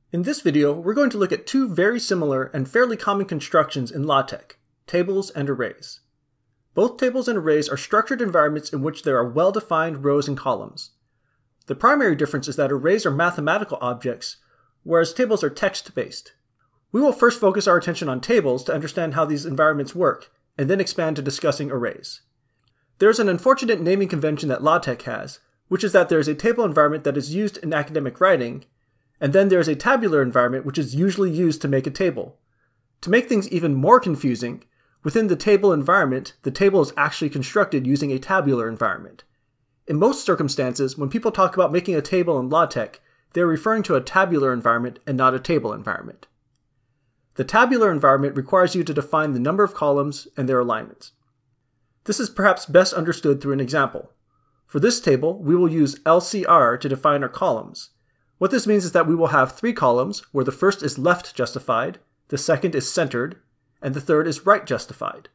In this video, we're going to look at two very similar and fairly common constructions in LaTeX, tables and arrays. Both tables and arrays are structured environments in which there are well-defined rows and columns. The primary difference is that arrays are mathematical objects, whereas tables are text-based. We will first focus our attention on tables to understand how these environments work, and then expand to discussing arrays. There is an unfortunate naming convention that LaTeX has, which is that there is a table environment that is used in academic writing, and then there is a tabular environment which is usually used to make a table. To make things even more confusing, within the table environment, the table is actually constructed using a tabular environment. In most circumstances, when people talk about making a table in LaTeX, they are referring to a tabular environment and not a table environment. The tabular environment requires you to define the number of columns and their alignments. This is perhaps best understood through an example. For this table, we will use LCR to define our columns. What this means is that we will have three columns where the first is left justified, the second is centered, and the third is right justified.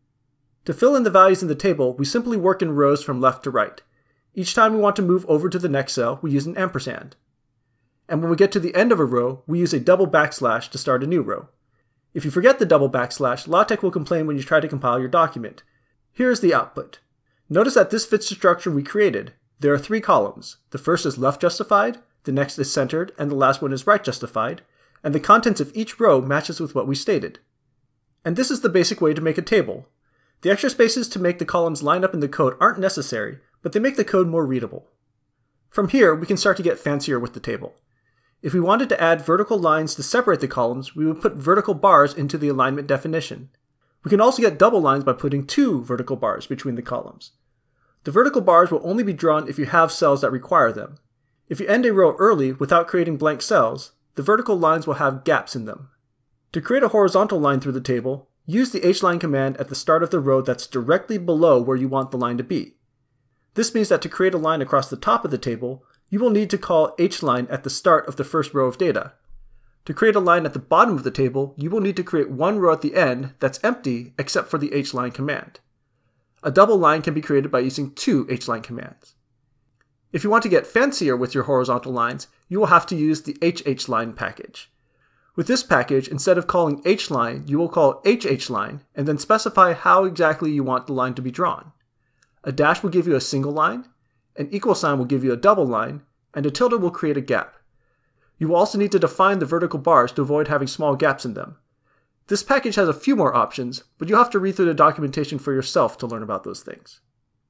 To fill in the values in the table, we simply work in rows from left to right. Each time we want to move over to the next cell, we use an ampersand. And when we get to the end of a row, we use a double backslash to start a new row. If you forget the double backslash, LaTeX will complain when you try to compile your document. Here is the output. Notice that this fits the structure we created. There are three columns. The first is left justified, the next is centered, and the last one is right justified, and the contents of each row matches with what we stated. And this is the basic way to make a table. The extra spaces to make the columns line up in the code aren't necessary, but they make the code more readable. From here, we can start to get fancier with the table. If we wanted to add vertical lines to separate the columns, we would put vertical bars into the alignment definition. We can also get double lines by putting two vertical bars between the columns. The vertical bars will only be drawn if you have cells that require them. If you end a row early without creating blank cells, the vertical lines will have gaps in them. To create a horizontal line through the table, use the hline command at the start of the row that's directly below where you want the line to be. This means that to create a line across the top of the table, you will need to call hline at the start of the first row of data. To create a line at the bottom of the table, you will need to create one row at the end that's empty except for the hline command. A double line can be created by using two hline commands. If you want to get fancier with your horizontal lines, you will have to use the hhline package. With this package, instead of calling hline, you will call hhline and then specify how exactly you want the line to be drawn. A dash will give you a single line, an equal sign will give you a double line, and a tilde will create a gap. You will also need to define the vertical bars to avoid having small gaps in them. This package has a few more options, but you'll have to read through the documentation for yourself to learn about those things.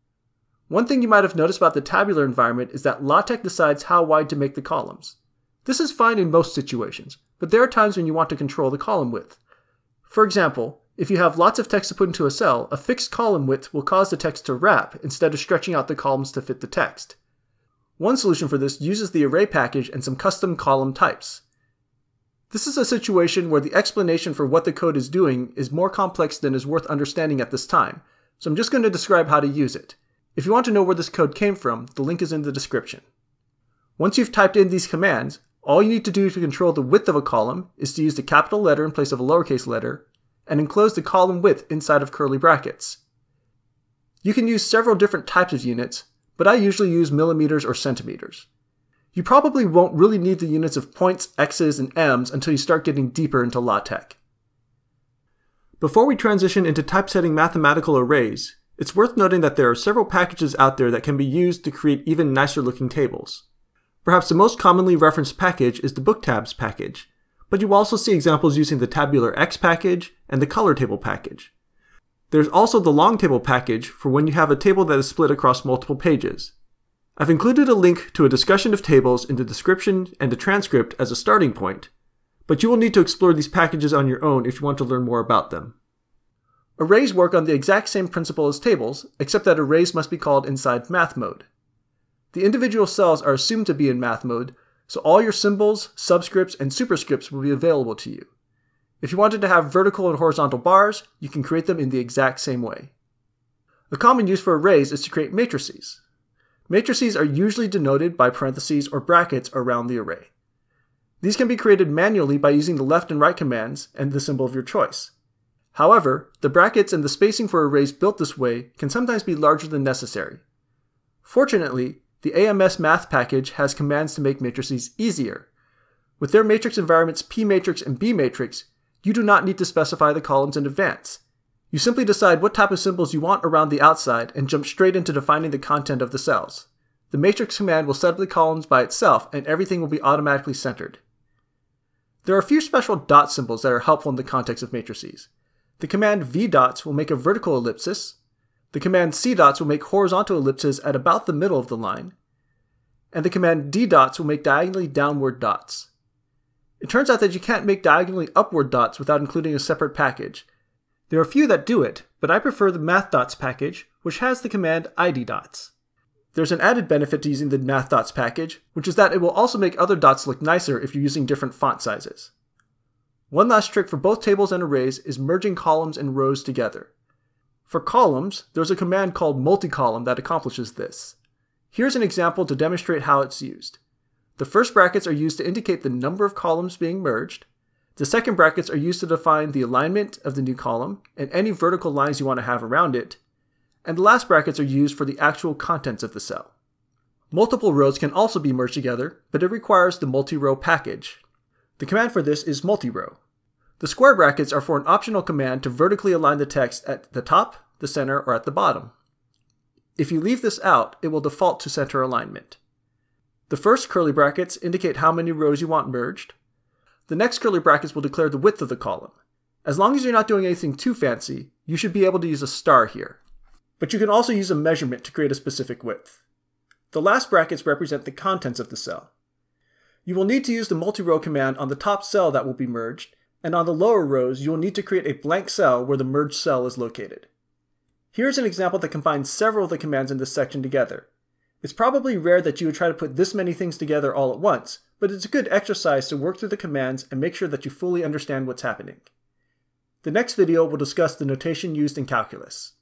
One thing you might have noticed about the tabular environment is that LaTeX decides how wide to make the columns. This is fine in most situations, but there are times when you want to control the column width. For example, if you have lots of text to put into a cell, a fixed column width will cause the text to wrap instead of stretching out the columns to fit the text. One solution for this uses the array package and some custom column types. This is a situation where the explanation for what the code is doing is more complex than is worth understanding at this time, so I'm just going to describe how to use it. If you want to know where this code came from, the link is in the description. Once you've typed in these commands, all you need to do to control the width of a column is to use the capital letter in place of a lowercase letter, and enclose the column width inside of curly brackets. You can use several different types of units, but I usually use millimeters or centimeters. You probably won't really need the units of points, x's, and m's until you start getting deeper into LaTeX. Before we transition into typesetting mathematical arrays, it's worth noting that there are several packages out there that can be used to create even nicer looking tables. Perhaps the most commonly referenced package is the booktabs package, but you will also see examples using the Tabular X package and the color table package. There's also the long table package for when you have a table that is split across multiple pages. I've included a link to a discussion of tables in the description and a transcript as a starting point, but you will need to explore these packages on your own if you want to learn more about them. Arrays work on the exact same principle as tables, except that arrays must be called inside math mode. The individual cells are assumed to be in math mode, so all your symbols, subscripts, and superscripts will be available to you. If you wanted to have vertical and horizontal bars, you can create them in the exact same way. A common use for arrays is to create matrices. Matrices are usually denoted by parentheses or brackets around the array. These can be created manually by using the left and right commands and the symbol of your choice. However, the brackets and the spacing for arrays built this way can sometimes be larger than necessary. Fortunately, the AMS math package has commands to make matrices easier. With their matrix environments P matrix and B matrix, you do not need to specify the columns in advance. You simply decide what type of symbols you want around the outside and jump straight into defining the content of the cells. The matrix command will set up the columns by itself and everything will be automatically centered. There are a few special dot symbols that are helpful in the context of matrices. The command vdots will make a vertical ellipsis. The command cdots will make horizontal ellipses at about the middle of the line. And the command ddots will make diagonally downward dots. It turns out that you can't make diagonally upward dots without including a separate package. There are a few that do it, but I prefer the mathdots package, which has the command iddots. There's an added benefit to using the mathdots package, which is that it will also make other dots look nicer if you're using different font sizes. One last trick for both tables and arrays is merging columns and rows together. For columns, there's a command called multicolumn that accomplishes this. Here's an example to demonstrate how it's used. The first brackets are used to indicate the number of columns being merged. The second brackets are used to define the alignment of the new column and any vertical lines you want to have around it. And the last brackets are used for the actual contents of the cell. Multiple rows can also be merged together, but it requires the multi-row package. The command for this is multi-row. The square brackets are for an optional command to vertically align the text at the top, the center, or at the bottom. If you leave this out, it will default to center alignment. The first curly brackets indicate how many rows you want merged. The next curly brackets will declare the width of the column. As long as you're not doing anything too fancy, you should be able to use a star here. But you can also use a measurement to create a specific width. The last brackets represent the contents of the cell. You will need to use the multi-row command on the top cell that will be merged, and on the lower rows you will need to create a blank cell where the merged cell is located. Here's an example that combines several of the commands in this section together. It's probably rare that you would try to put this many things together all at once, but it's a good exercise to work through the commands and make sure that you fully understand what's happening. The next video will discuss the notation used in calculus.